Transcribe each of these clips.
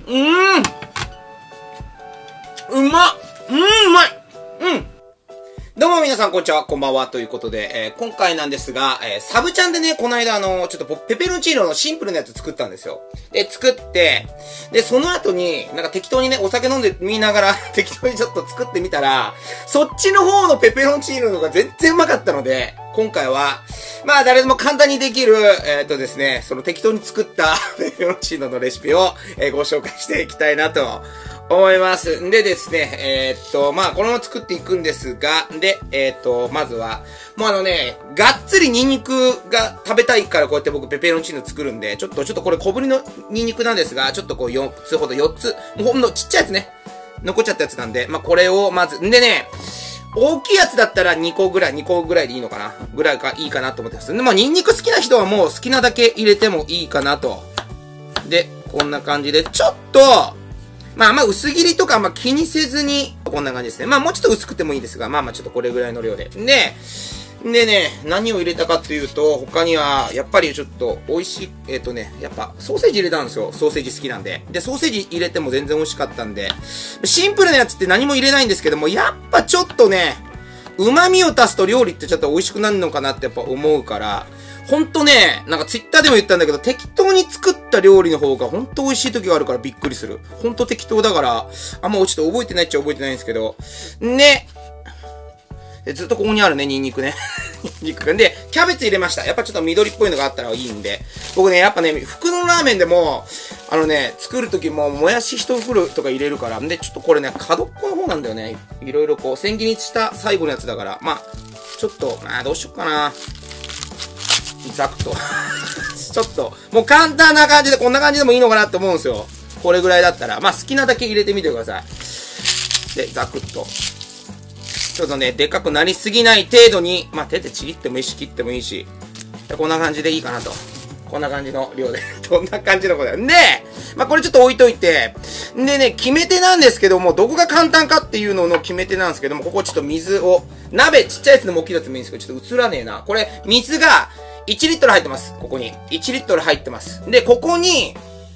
うまっ。うまい。どうも皆さんこんにちは、こんばんは、ということで、今回なんですが、サブチャンでね、この間ちょっとペペロンチーノのシンプルなやつ作ったんですよ。で、作って、で、その後に、なんか適当にね、お酒飲んでみながら、適当にちょっと作ってみたら、そっちの方のペペロンチーノの方が全然うまかったので、今回は、まあ誰でも簡単にできる、ですね、その適当に作ったペペロンチーノのレシピを、ご紹介していきたいなと思います。でですね、まあこのまま作っていくんですが、で、まずは、もうがっつりニンニクが食べたいからこうやって僕ペペロンチーノ作るんで、ちょっとこれ小ぶりのニンニクなんですが、ちょっとこう4つほど4つ、もうほんのちっちゃいやつね、残っちゃったやつなんで、まあこれをまず、んでね、大きいやつだったら2個ぐらいでいいのかなぐらいがいいかなと思ってます。で、まあニンニク好きな人はもう好きなだけ入れてもいいかなと。で、こんな感じで、ちょっと、まあ薄切りとか気にせずに、こんな感じですね。まあもうちょっと薄くてもいいですが、ちょっとこれぐらいの量で。でね、何を入れたかっていうと、他には、やっぱりちょっと美味しい、やっぱソーセージ入れたんですよ。ソーセージ好きなんで。で、ソーセージ入れても全然美味しかったんで、シンプルなやつって何も入れないんですけども、やっぱちょっとね、旨味を足すと料理ってちょっと美味しくなるのかなってやっぱ思うから、ほんとね、なんかツイッターでも言ったんだけど、適当に作った料理の方がほんと美味しい時があるからびっくりする。ほんと適当だから、あんまちょっと覚えてないっちゃ覚えてないんですけど、ね。ずっとここにあるね、ニンニクね。ニンニク。で、キャベツ入れました。やっぱちょっと緑っぽいのがあったらいいんで。僕ね、やっぱね、袋のラーメンでも、作るときも、もやし一袋とか入れるから。で、ちょっとこれね、角っこの方なんだよね。いろいろこう、千切りにした最後のやつだから。ちょっと、どうしよっかな。ザクと。ちょっと、もう簡単な感じで、こんな感じでもいいのかなって思うんですよ。これぐらいだったら。好きなだけ入れてみてください。で、ザクッと。ちょっとね、でかくなりすぎない程度に、手でちぎってもいいし、切ってもいいし、こんな感じでいいかなと。こんな感じの量で。こんな感じのことだよ。で、これちょっと置いといて、でね、決め手なんですけども、どこが簡単かっていうのの決め手なんですけども、ここちょっと水を、鍋ちっちゃいやつでも大きいやつでもいいんですけど、ちょっと映らねえな。これ、水が1リットル入ってます。ここに。1リットル入ってます。で、ここに、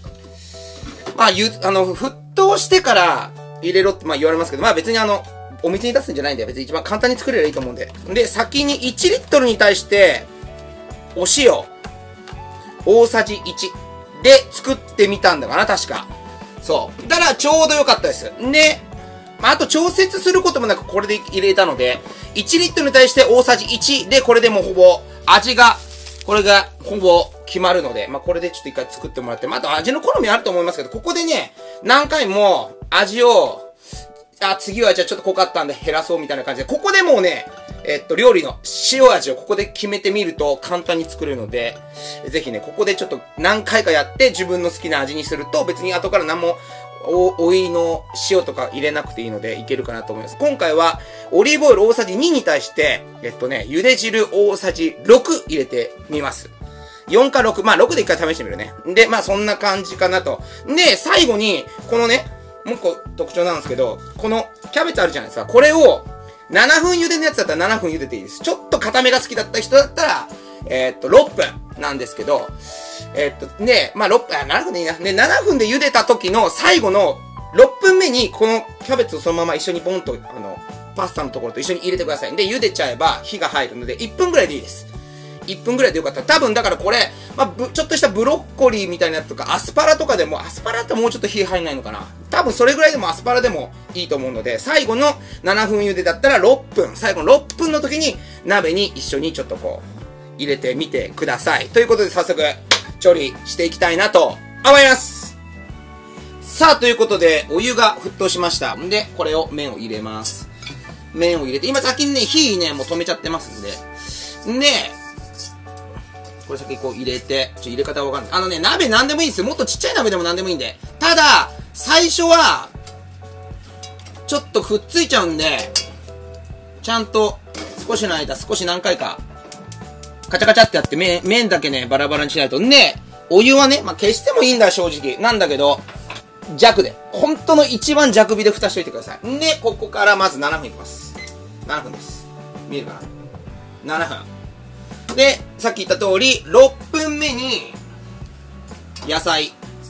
沸騰してから入れろって言われますけど、別にお水に出すんじゃないんで、別に一番簡単に作れればいいと思うんで。で、先に1リットルに対して、お塩、大さじ1で作ってみたんだかな、確か。そう。だからちょうど良かったです。で、あと調節することもなくこれで入れたので、1リットルに対して大さじ1で、これでもうほぼ味が、これがほぼ決まるので、これでちょっと一回作ってもらって、あと味の好みあると思いますけど、ここでね、何回も味を、次はじゃあちょっと濃かったんで減らそうみたいな感じで、ここでもうね、料理の塩味をここで決めてみると簡単に作れるので、ぜひね、ここでちょっと何回かやって自分の好きな味にすると、別に後から何もおいの塩とか入れなくていいのでいけるかなと思います。今回はオリーブオイル大さじ2に対して、茹で汁大さじ6入れてみます。4か6、6で一回試してみるね。で、そんな感じかなと。で、最後に、このね、もう一個特徴なんですけど、このキャベツあるじゃないですか。これを7分茹でのやつだったら7分茹でていいです。ちょっと固めが好きだった人だったら、6分なんですけど、で、6分、7分でいいな。で、7分で茹でた時の最後の6分目にこのキャベツをそのまま一緒にボンと、パスタのところと一緒に入れてください。で、茹でちゃえば火が入るので、1分ぐらいでいいです。1分ぐらいでよかった。多分だからこれ、ちょっとしたブロッコリーみたいなやつとか、アスパラとかでも、アスパラってもうちょっと火入んないのかな。多分それぐらいでもアスパラでもいいと思うので、最後の7分茹でだったら6分、最後の6分の時に鍋に一緒にちょっとこう、入れてみてください。ということで早速、調理していきたいなと思います。さあ、ということで、お湯が沸騰しました。んで、これを麺を入れます。麺を入れて、今先にね、火ね、もう止めちゃってますんで。で、これ先こう入れて、入れ方はわかんない。鍋なんでもいいですよ。もっとちっちゃい鍋でもなんでもいいんで。ただ、最初は、ちょっとくっついちゃうんで、ちゃんと、少しの間、少し何回か、カチャカチャってやって、麺だけね、バラバラにしないと。ね、お湯はね、消してもいいんだ、正直。なんだけど、弱で。本当の一番弱火で蓋しといてください。で、ここからまず7分いきます。7分です。見えるかな ?7 分。で、さっき言った通り、6分目に、野菜、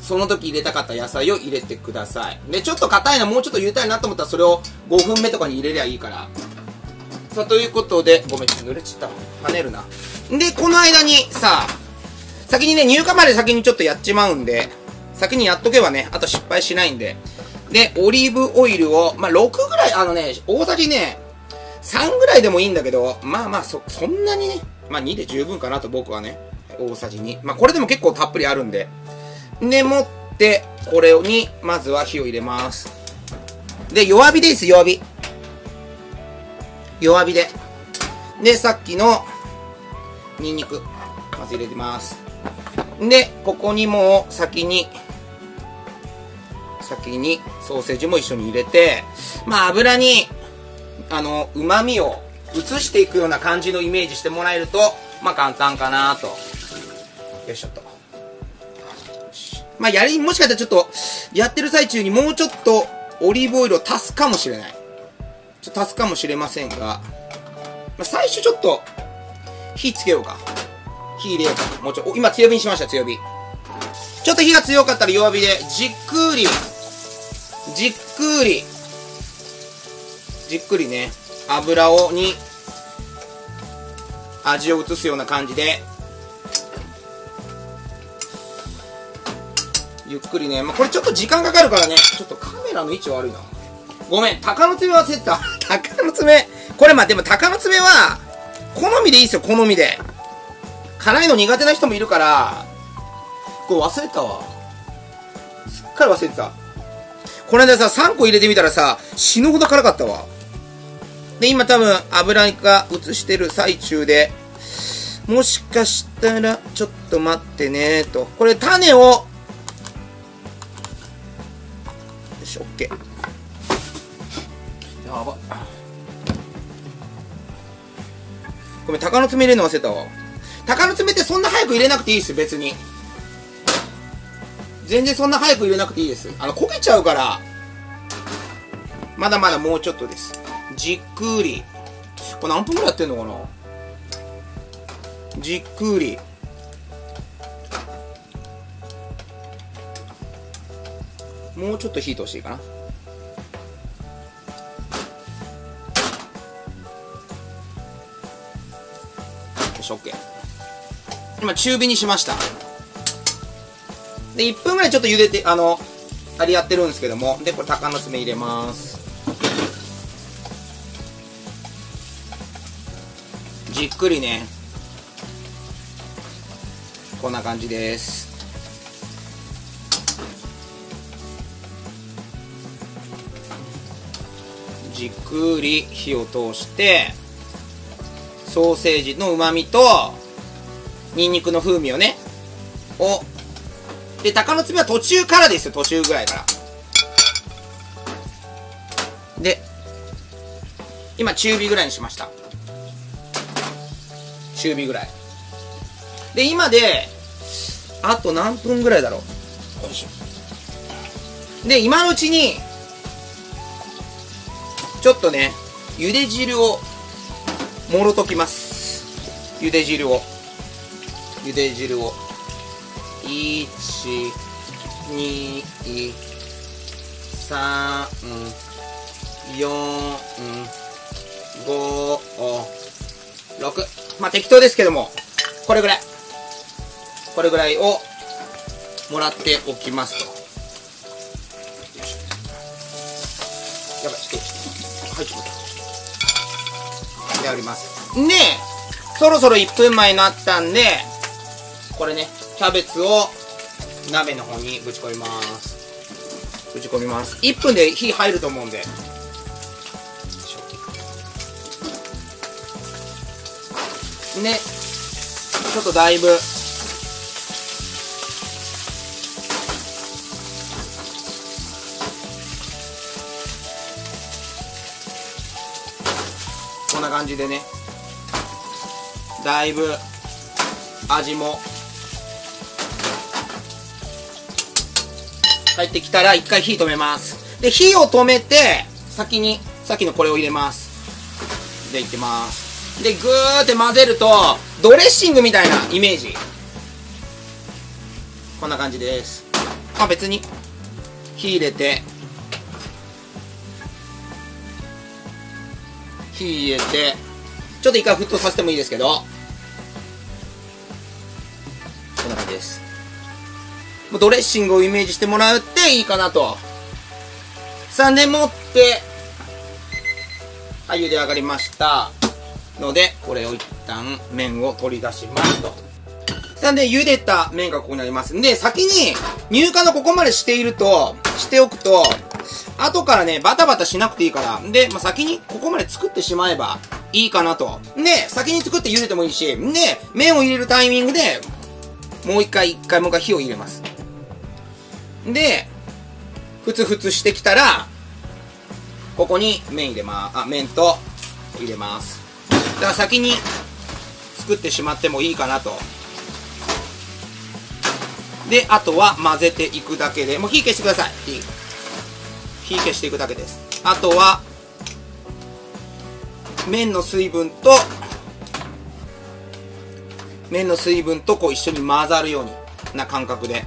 その時入れたかった野菜を入れてください。で、ちょっと硬いな、もうちょっと入れたいなと思ったらそれを5分目とかに入れりゃいいから。さあ、ということで、ごめん、ちょっと濡れちゃった。跳ねるな。で、この間にさ、先にね、乳化まで先にちょっとやっちまうんで、先にやっとけばね、あと失敗しないんで。で、オリーブオイルを、まあ、6ぐらい、大さじね、3ぐらいでもいいんだけど、まあまあ、そんなにね、まあ2で十分かなと僕はね、大さじ2。まあこれでも結構たっぷりあるんで。で、持って、これに、まずは火を入れます。で、弱火です、弱火。弱火で。で、さっきの、ニンニク、まず入れてます。で、ここにもう、先に、ソーセージも一緒に入れて、まあ油に、旨味を移していくような感じのイメージしてもらえると、まあ簡単かなと。よいしょっと。まあもしかしたらちょっと、やってる最中にもうちょっとオリーブオイルを足すかもしれない。足すかもしれませんが、まあ、最初ちょっと、火つけようか。火入れようか。もう今強火にしました、強火。ちょっと火が強かったら弱火で、じっくりね、油に味を移すような感じで、ゆっくりね、まあ、これちょっと時間かかるからね、ちょっとカメラの位置悪いな。ごめん、鷹の爪忘れてた。鷹の爪。これまあでも鷹の爪は、好みでいいですよ、好みで。辛いの苦手な人もいるから、これ忘れたわ。すっかり忘れてた。この間さ、3個入れてみたらさ、死ぬほど辛かったわ。で、今多分油が移してる最中で、もしかしたら、ちょっと待ってねと。これ種を、よし、オッケー。やば。ごめん、鷹の爪入れるの忘れたわ。鷹の爪ってそんな早く入れなくていいですよ、別に。全然そんな早く入れなくていいです。焦げちゃうから。まだまだもうちょっとです。じっくり。これ何分ぐらいやってんのかな。じっくり。もうちょっと火通していいかな。よし、OK。今中火にしました。で、1分ぐらいちょっと茹でて、あれやってるんですけども。で、これ鷹の爪入れます。じっくりね。こんな感じです。じっくり火を通して、ソーセージの旨味と、ニンニクの風味をね、で、鷹の爪は途中からですよ、途中ぐらいから。で、今中火ぐらいにしました。中火ぐらい。で、今で、あと何分ぐらいだろう。よいしょ。で、今のうちに、ちょっとね、茹で汁を、もろときます。茹で汁を。1、2、3、4、5、6。まあ適当ですけども、これぐらいをもらっておきますと。やばい、ちょっと、はい、ちょっと。であります。で、そろそろ1分前になったんで、これね、キャベツを鍋の方にぶち込みます。1分で火入ると思うんで。ね、ちょっとだいぶ、こんな感じでね、だいぶ味も入ってきたら一回火止めます。で、火を止めて、先にさっきのこれを入れます。で、いきます。で、ぐーって混ぜると、ドレッシングみたいなイメージ。こんな感じです。 まあ別に、火入れて、ちょっと一回沸騰させてもいいですけど、こんな感じです。もうドレッシングをイメージしてもらっていいかなと。さあ、でもって、はい、茹で上がりましたので、これを一旦麺を取り出しますと。さあ、で、茹でた麺がここにありますんで、先に乳化のここまでしておくと、後からね、バタバタしなくていいから。で、まあ、先にここまで作ってしまえばいいかなと。で、先に作って茹でてもいいし、で、麺を入れるタイミングで、もう一回火を入れます。で、ふつふつしてきたら、ここに麺と入れます。だから先に作ってしまってもいいかなと。で、あとは混ぜていくだけで、もう火消してください。火消していくだけです。あとは、麺の水分とこう一緒に混ざるような感覚で。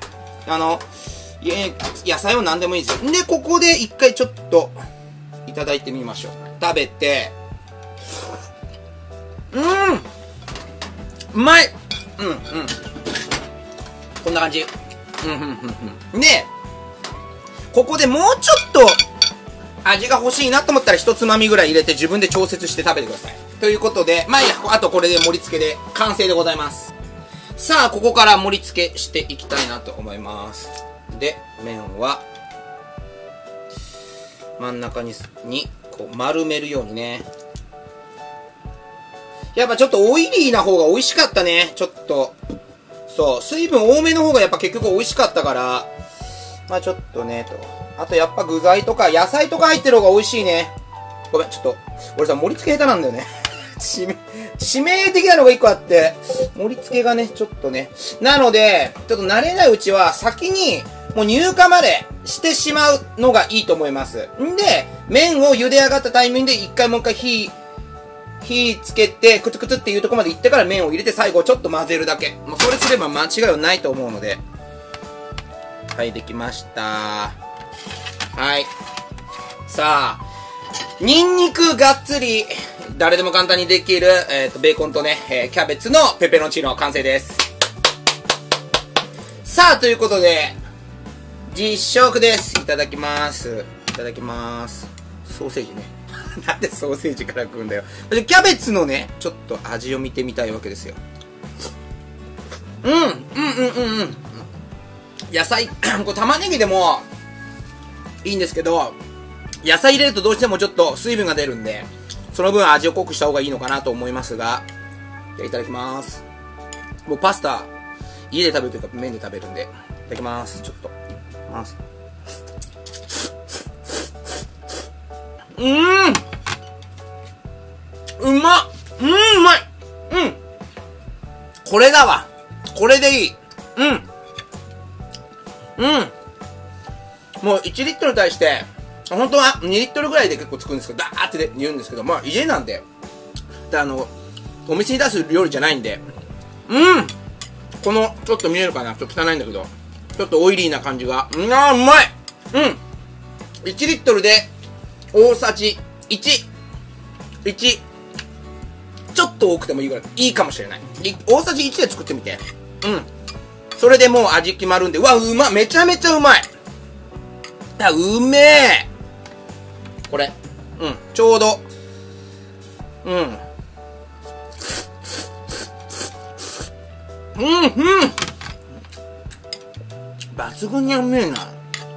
野菜は何でもいいですよ。で、ここで一回ちょっと、いただいてみましょう。食べて、うまい。こんな感じ。で、ここでもうちょっと味が欲しいなと思ったら一つまみぐらい入れて自分で調節して食べてください。ということで、まあいいや、あとこれで盛り付けで完成でございます。さあ、ここから盛り付けしていきたいなと思います。で、麺は真ん中にこう丸めるようにね。やっぱちょっとオイリーな方が美味しかったね。ちょっと。そう。水分多めの方がやっぱ結局美味しかったから。まあちょっとね、と。あとやっぱ具材とか野菜とか入ってる方が美味しいね。ごめん、ちょっと。俺さ、盛り付け下手なんだよね。致命的なのが一個あって。盛り付けがね、ちょっとね。なので、ちょっと慣れないうちは先に、もう乳化までしてしまうのがいいと思います。んで、麺を茹で上がったタイミングでもう一回火つけて、クツクツっていうところまで行ってから麺を入れて最後ちょっと混ぜるだけ。もうそれすれば間違いはないと思うので。はい、できました。はい。さあ、ニンニクがっつり、誰でも簡単にできる、ベーコンとね、キャベツのペペロンチーノ完成です。さあ、ということで、実食です。いただきます。いただきます。ソーセージね。なんでソーセージから食うんだよ。キャベツのね、ちょっと味を見てみたいわけですよ。野菜、これ玉ねぎでもいいんですけど、野菜入れるとどうしてもちょっと水分が出るんで、その分味を濃くした方がいいのかなと思いますが、いただきます。もうパスタ、家で食べるというか麺で食べるんで、いただきます。ちょっと。うまっ。うまい。これだわ。これでいい。もう1リットルに対して、本当は2リットルぐらいで結構作るんですけど、ダーって言うんですけど、まあ家なんで、お店に出す料理じゃないんで、この、ちょっと見えるかな、ちょっと汚いんだけど、ちょっとオイリーな感じが、うまい。1リットルで、大さじ1、ちょっと多くてもいいぐらい、いいかもしれない。大さじ1で作ってみて。それでもう味決まるんで、うわ、めちゃめちゃうまい。うめえ。これ、ちょうど、抜群にうめえな。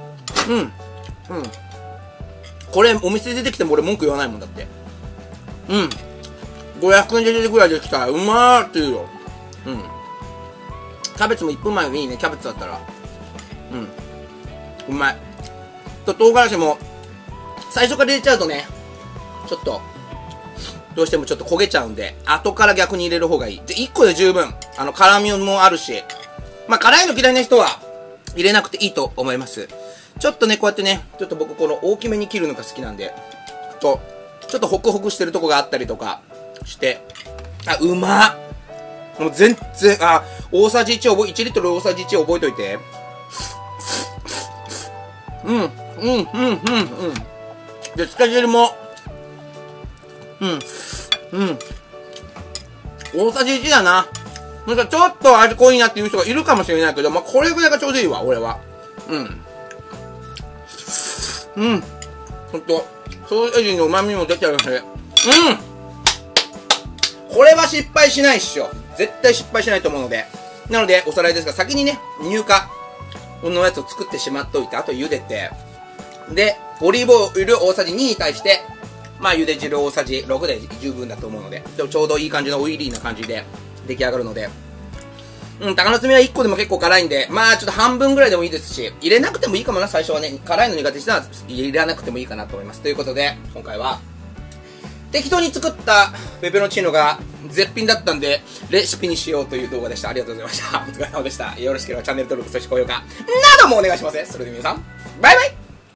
これ、お店出てきても俺文句言わないもんだって。500円で出てくらいできたら、うまーって言うよ。キャベツも1分前がいいね、キャベツだったら。うまい。唐辛子も、最初から入れちゃうとね、ちょっと、どうしてもちょっと焦げちゃうんで、後から逆に入れる方がいい。で、1個で十分、辛みもあるし、まあ、辛いの嫌いな人は、入れなくていいと思います。ちょっとね、こうやってね、ちょっと僕この大きめに切るのが好きなんで、ちょっとホクホクしてるとこがあったりとかして、うまっ。もう全然、大さじ1リットル大さじ1覚えといて。 で、つけ汁も、大さじ1だな。なんかちょっと味濃いなっていう人がいるかもしれないけど、まあ、これぐらいがちょうどいいわ、俺は。ほんと、ソーセージの旨味も出ちゃうし。これは失敗しないっしょ。絶対失敗しないと思うので。なので、おさらいですが、先にね、乳化のやつを作ってしまっといて、あと茹でて、で、オリーブオイル大さじ2に対して、まあ、茹で汁大さじ6で十分だと思うので、ちょうどいい感じのオイリーな感じで出来上がるので、鷹の爪は1個でも結構辛いんで、まあちょっと半分ぐらいでもいいですし、入れなくてもいいかもな、最初はね。辛いの苦手したら入れなくてもいいかなと思います。ということで、今回は、適当に作ったペペロンチーノが絶品だったんで、レシピにしようという動画でした。ありがとうございました。お疲れ様でした。よろしければチャンネル登録、そして高評価、などもお願いしますね。それでは皆さん、バイバイ。